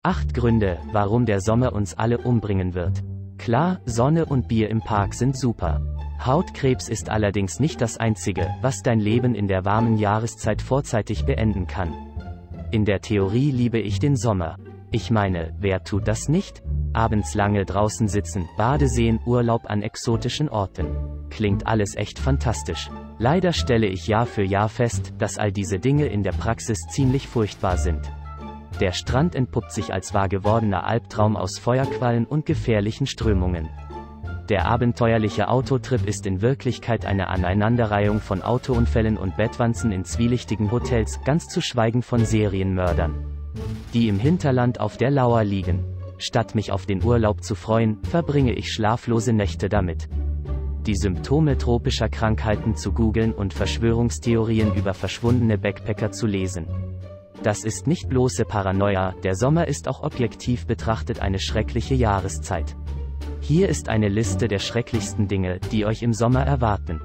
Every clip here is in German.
8 Gründe, warum der Sommer uns alle umbringen wird. Klar, Sonne und Bier im Park sind super. Hautkrebs ist allerdings nicht das Einzige, was dein Leben in der warmen Jahreszeit vorzeitig beenden kann. In der Theorie liebe ich den Sommer. Ich meine, wer tut das nicht? Abends lange draußen sitzen, Badeseen, Urlaub an exotischen Orten. Klingt alles echt fantastisch. Leider stelle ich Jahr für Jahr fest, dass all diese Dinge in der Praxis ziemlich furchtbar sind. Der Strand entpuppt sich als wahr gewordener Albtraum aus Feuerquallen und gefährlichen Strömungen. Der abenteuerliche Autotrip ist in Wirklichkeit eine Aneinanderreihung von Autounfällen und Bettwanzen in zwielichtigen Hotels, ganz zu schweigen von Serienmördern, die im Hinterland auf der Lauer liegen. Statt mich auf den Urlaub zu freuen, verbringe ich schlaflose Nächte damit, die Symptome tropischer Krankheiten zu googeln und Verschwörungstheorien über verschwundene Backpacker zu lesen. Das ist nicht bloße Paranoia, der Sommer ist auch objektiv betrachtet eine schreckliche Jahreszeit. Hier ist eine Liste der schrecklichsten Dinge, die euch im Sommer erwarten.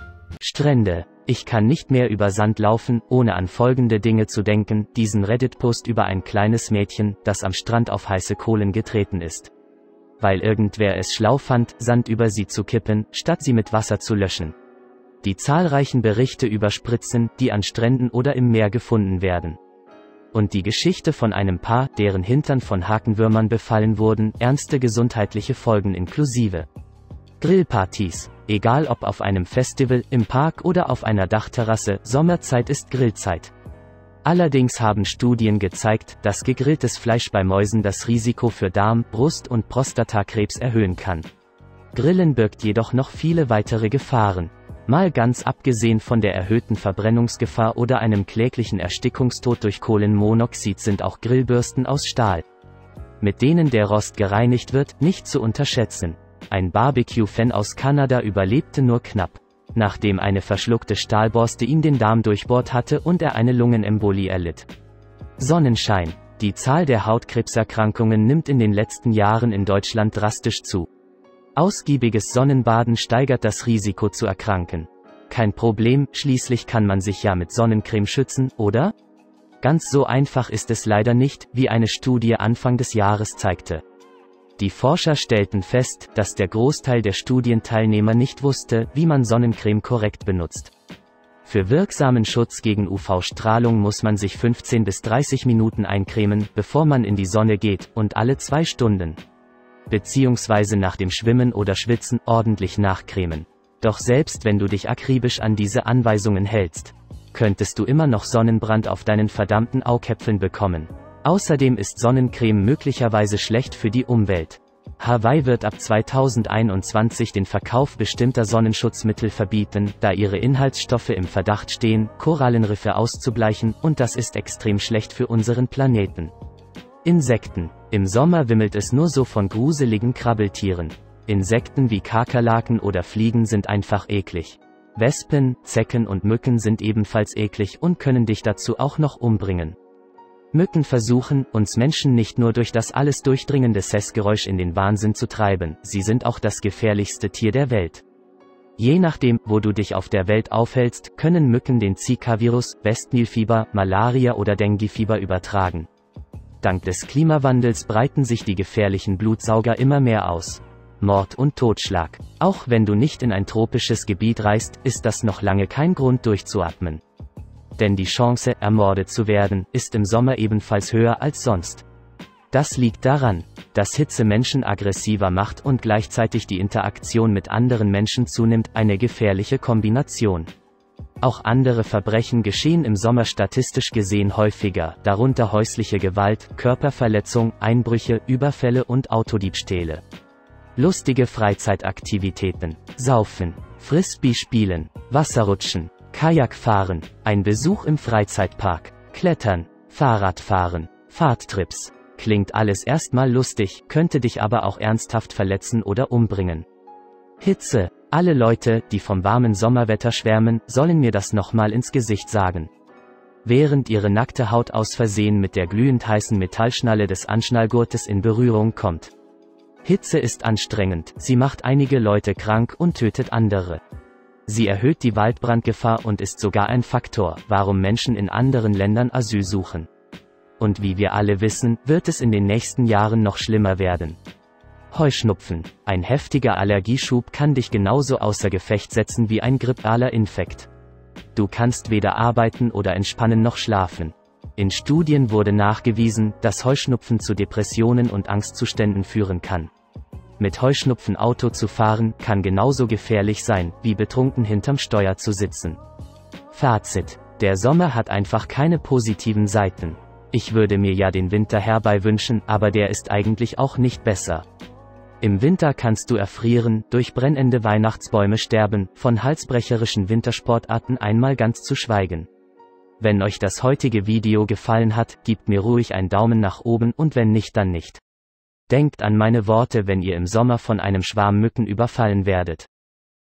Strände. Ich kann nicht mehr über Sand laufen, ohne an folgende Dinge zu denken, diesen Reddit-Post über ein kleines Mädchen, das am Strand auf heiße Kohlen getreten ist. Weil irgendwer es schlau fand, Sand über sie zu kippen, statt sie mit Wasser zu löschen. Die zahlreichen Berichte über Spritzen, die an Stränden oder im Meer gefunden werden. Und die Geschichte von einem Paar, deren Hintern von Hakenwürmern befallen wurden, ernste gesundheitliche Folgen inklusive. Grillpartys. Egal ob auf einem Festival, im Park oder auf einer Dachterrasse, Sommerzeit ist Grillzeit. Allerdings haben Studien gezeigt, dass gegrilltes Fleisch bei Mäusen das Risiko für Darm-, Brust- und Prostatakrebs erhöhen kann. Grillen birgt jedoch noch viele weitere Gefahren. Mal ganz abgesehen von der erhöhten Verbrennungsgefahr oder einem kläglichen Erstickungstod durch Kohlenmonoxid sind auch Grillbürsten aus Stahl, mit denen der Rost gereinigt wird, nicht zu unterschätzen. Ein Barbecue-Fan aus Kanada überlebte nur knapp, nachdem eine verschluckte Stahlborste ihm den Darm durchbohrt hatte und er eine Lungenembolie erlitt. Sonnenschein. Die Zahl der Hautkrebserkrankungen nimmt in den letzten Jahren in Deutschland drastisch zu. Ausgiebiges Sonnenbaden steigert das Risiko zu erkranken. Kein Problem, schließlich kann man sich ja mit Sonnencreme schützen, oder? Ganz so einfach ist es leider nicht, wie eine Studie Anfang des Jahres zeigte. Die Forscher stellten fest, dass der Großteil der Studienteilnehmer nicht wusste, wie man Sonnencreme korrekt benutzt. Für wirksamen Schutz gegen UV-Strahlung muss man sich 15 bis 30 Minuten eincremen, bevor man in die Sonne geht, und alle 2 Stunden. Beziehungsweise nach dem Schwimmen oder Schwitzen ordentlich nachcremen. Doch selbst wenn du dich akribisch an diese Anweisungen hältst, könntest du immer noch Sonnenbrand auf deinen verdammten Augäpfeln bekommen. Außerdem ist Sonnencreme möglicherweise schlecht für die Umwelt. Hawaii wird ab 2021 den Verkauf bestimmter Sonnenschutzmittel verbieten, da ihre Inhaltsstoffe im Verdacht stehen, Korallenriffe auszubleichen, und das ist extrem schlecht für unseren Planeten. Insekten. Im Sommer wimmelt es nur so von gruseligen Krabbeltieren. Insekten wie Kakerlaken oder Fliegen sind einfach eklig. Wespen, Zecken und Mücken sind ebenfalls eklig und können dich dazu auch noch umbringen. Mücken versuchen, uns Menschen nicht nur durch das alles durchdringende Sessgeräusch in den Wahnsinn zu treiben, sie sind auch das gefährlichste Tier der Welt. Je nachdem, wo du dich auf der Welt aufhältst, können Mücken den Zika-Virus, Westnilfieber, Malaria oder Denguefieber übertragen. Dank des Klimawandels breiten sich die gefährlichen Blutsauger immer mehr aus. Mord und Totschlag. Auch wenn du nicht in ein tropisches Gebiet reist, ist das noch lange kein Grund durchzuatmen. Denn die Chance, ermordet zu werden, ist im Sommer ebenfalls höher als sonst. Das liegt daran, dass Hitze Menschen aggressiver macht und gleichzeitig die Interaktion mit anderen Menschen zunimmt, eine gefährliche Kombination. Auch andere Verbrechen geschehen im Sommer statistisch gesehen häufiger, darunter häusliche Gewalt, Körperverletzung, Einbrüche, Überfälle und Autodiebstähle. Lustige Freizeitaktivitäten. Saufen, Frisbee spielen, Wasserrutschen, Kajakfahren, ein Besuch im Freizeitpark, Klettern, Fahrradfahren, Fahrttrips. Klingt alles erstmal lustig, könnte dich aber auch ernsthaft verletzen oder umbringen. Hitze. Alle Leute, die vom warmen Sommerwetter schwärmen, sollen mir das nochmal ins Gesicht sagen. Während ihre nackte Haut aus Versehen mit der glühend heißen Metallschnalle des Anschnallgurtes in Berührung kommt. Hitze ist anstrengend, sie macht einige Leute krank und tötet andere. Sie erhöht die Waldbrandgefahr und ist sogar ein Faktor, warum Menschen in anderen Ländern Asyl suchen. Und wie wir alle wissen, wird es in den nächsten Jahren noch schlimmer werden. Heuschnupfen. Ein heftiger Allergieschub kann dich genauso außer Gefecht setzen wie ein grippaler Infekt. Du kannst weder arbeiten oder entspannen noch schlafen. In Studien wurde nachgewiesen, dass Heuschnupfen zu Depressionen und Angstzuständen führen kann. Mit Heuschnupfen Auto zu fahren, kann genauso gefährlich sein, wie betrunken hinterm Steuer zu sitzen. Fazit: Der Sommer hat einfach keine positiven Seiten. Ich würde mir ja den Winter herbei wünschen, aber der ist eigentlich auch nicht besser. Im Winter kannst du erfrieren, durch brennende Weihnachtsbäume sterben, von halsbrecherischen Wintersportarten einmal ganz zu schweigen. Wenn euch das heutige Video gefallen hat, gebt mir ruhig einen Daumen nach oben und wenn nicht, dann nicht. Denkt an meine Worte, wenn ihr im Sommer von einem Schwarm Mücken überfallen werdet.